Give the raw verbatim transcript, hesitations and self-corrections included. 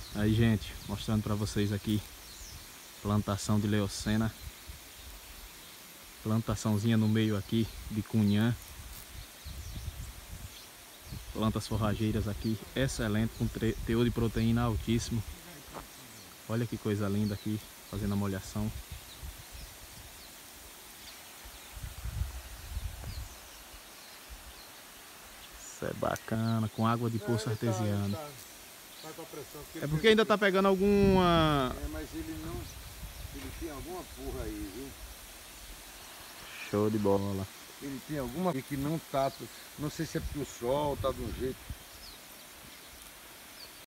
Aí, gente, mostrando para vocês aqui plantação de leucena, plantaçãozinha no meio aqui de cunhã, plantas forrageiras aqui, excelente, com teor de proteína altíssimo. Olha que coisa linda aqui, fazendo a molhação. Isso é bacana, com água de poço artesiano. Tá com a pressão, porque É porque ainda tá pegando alguma... É, mas ele não... Ele tem alguma porra aí, viu? Show de bola. Ele tem alguma que não tá... Não sei se é porque o sol tá de um jeito...